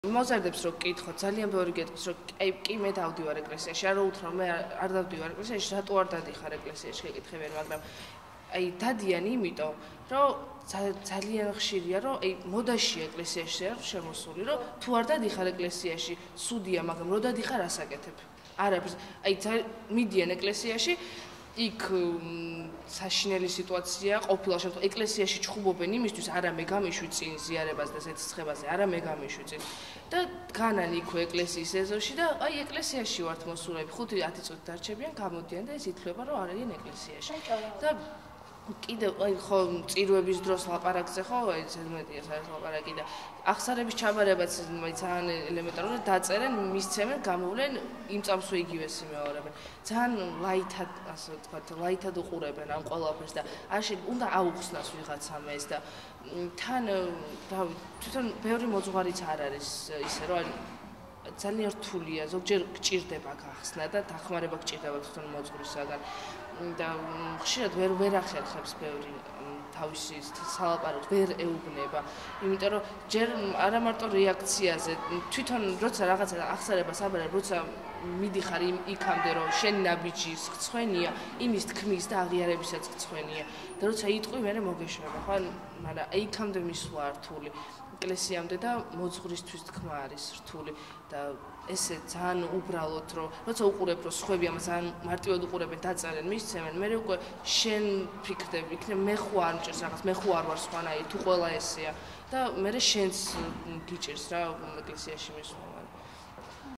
მოზარდებს რო გკითხოთ, ძალიან ბევრი გეტყვის, რომ კი მე დავდივარ ეკლესიაში, არა უთხრა მე არ დავდივარ ეკლესიაში, რატო არ დადიხარ ეკლესიაში, გეკითხებიან, მაგრამ დადიან იმიტომ, რომ ძალიან ხშირია, რომ მოდაშია ეკლესიაში არ შემოსული, რომ თუ არ დადიხარ ეკლესიაში, სუდია, მაგრამ რო დადიხარ ასაკეთებ. არაფერს, მიდიან ეკლესიაში, იქ საშინელი სიტუაცია ყოფილა შემთხვევაში ეკლესიაში ჩხუბობენ იმისთვის, არა მე გამიშვი წინ ზიარებას და ზეცისხებაზე, არა მე გამიშვი წინ და დგანან იქვე ეკლესიის ეზოში და ეკლესიაში ვართ მოსულები, 5-10 წუთი დარჩებიან, გამოდიან და ეს ითვლება, რომ არიან ეკლესიაში. და კიდევ ხო წირვების დროს ლაპარაკზე ხო ზედმეტია საერთოდ ლაპარაკი და ახსარების ჩაბარებაც ძალიან ელემენტარულად დაწერენ, მისცემენ, გამოვლენ, იმ წამსვე იგივეს იმეორებენ. ძალიან ლაითად, ასე ვთქვათ, ლაითად უყურებენ ამ ყველაფერს და უნდა აუხსნას ვიღაცამ ეს და თან თვითონ ბევრი მოძღვარიც არ არის ისე რომ ძალიან რთულია, ზოგჯერ გჭირდება გახსნა და დახმარება გჭირდება თვითონ მოძღვრისაგან და ხშირად ვერ ახერხებს ბევრი თავისი სალაპარაკოს ვერ ეუბნება, იმიტომ რომ ჯერ არა მარტო რეაქციაზე, თვითონ როცა რაღაცა ახსარებას აბარებ, როცა მიდიხარ იქამდე რომ შენი ნაბიჯი გწვენია, იმის თქმის და აღიარებისაც გწვენია და როცა იტყვი მე მოგეშვება, ხო? მაგრამ იქამდე მისვლა რთული. ეკლესიამდე და მოძღვრისთვის თქმა არის რთული და ესე ძალიან უბრალოდ რომ როცა უყურებ რომ სხვები ამას ძალიან მარტივად უყურებენ დაწერენ მისცემენ მე უკვე შენ ფიქრდები იქნებ მე ხო არ მჭირს რაღაც მე ხო არ ვარ სხვანაირი თუ ყველა ესეა და მე შენს გიჭირს რა ეკლესიაში მისვლა